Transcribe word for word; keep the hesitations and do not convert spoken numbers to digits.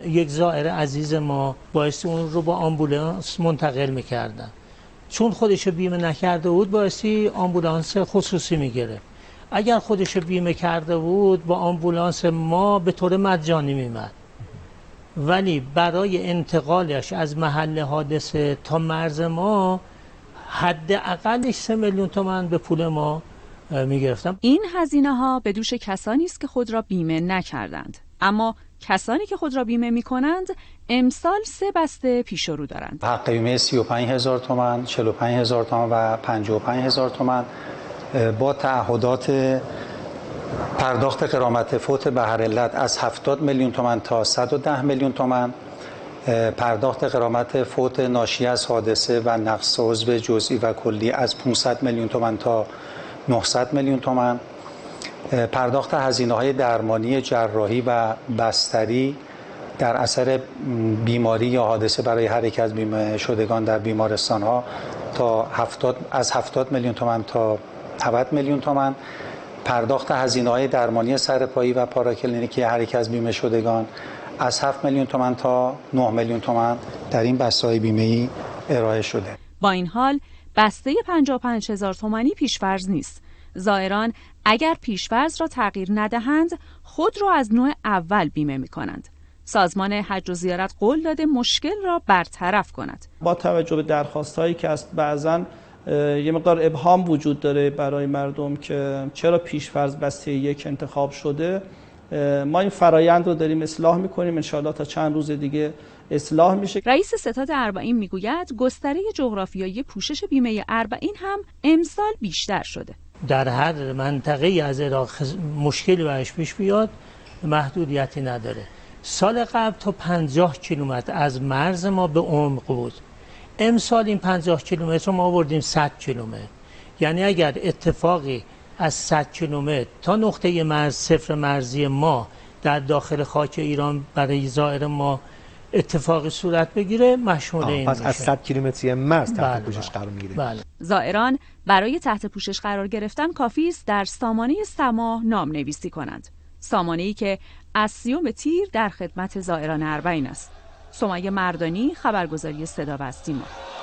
یک زائر عزیز ما باعث اون رو با آمبولانس منتقل میکردن. چون خودشو بیمه نکرده بود بایستی آمبولانس خصوصی میگیره. اگر خودشو بیمه کرده بود با آمبولانس ما به طور مجانی میمد، ولی برای انتقالش از محل حادثه تا مرز ما حداقلش سه میلیون تومان به پول ما میگرفتم. این هزینه ها به دوش کسانی است که خود را بیمه نکردند، اما کسانی که خود را بیمه میکنند امسال سه بسته پیش رو دارند. حق بیمه سی و پنج هزار تومان، چهل و پنج هزار تومان و پنجاه و پنج هزار تومان با تعهدات پرداخت غرامت فوت به هر علت از هفتاد میلیون تومان تا صد و ده میلیون تومان، پرداخت غرامت فوت ناشی از حادثه و نقص عضو جزئی و کلی از پانصد میلیون تومان تا نهصد میلیون تومان، پرداخت هزینه‌های درمانی جراحی و بستری در اثر بیماری یا حادثه برای هر یک از بیمه شدگان در بیمارستان‌ها تا هفتاد از هفتاد میلیون تومان تا نود میلیون تومان، پرداخت هزینه‌های درمانی سرپایی و پاراکلینیکی هر یک از بیمه شدگان از هفت میلیون تومان تا نه میلیون تومان در این بسته‌های بیمه‌ای ارائه شده. با این حال بسته پنجاه و پنج هزار تومانی پیش‌فرض نیست. زائران اگر پیش‌فرض را تغییر ندهند خود را از نوع اول بیمه می‌کنند. سازمان حج و زیارت قول داده مشکل را برطرف کند. با توجه به درخواست‌هایی که است بعضاً یه مقدار ابهام وجود داره برای مردم که چرا پیش‌فرض بسته یک انتخاب شده. ما این فرایند رو داریم اصلاح می‌کنیم، ان شاءالله تا چند روز دیگه اصلاح میشه. رئیس ستاد اربعین میگوید گستره جغرافیایی پوشش بیمه اربعین هم امسال بیشتر شده. در هر منطقه‌ای از عراق مشکلی برش پیش بیاد محدودیتی نداره. سال قبل تا پنجاه کیلومتر از مرز ما به عمق بود. امسال این پنجاه کیلومتر ما آوردیم صد کیلومتر. یعنی اگر اتفاقی از صد کیلومتر تا نقطه مرز صفر مرزی ما در داخل خاک ایران برای زائر ما اتفاقی صورت بگیره مشمول این پس میشه. از صد کیلومتری مرز تحت بله پوشش قرار میگیره. بله. زائران برای تحت پوشش قرار گرفتن کافی است در سامانه سما نام نویسی کنند. سامانه‌ای که از سیوم تیر در خدمت زائران اربعین است. سمیه مردانی، خبرگزاری صدا و سیما.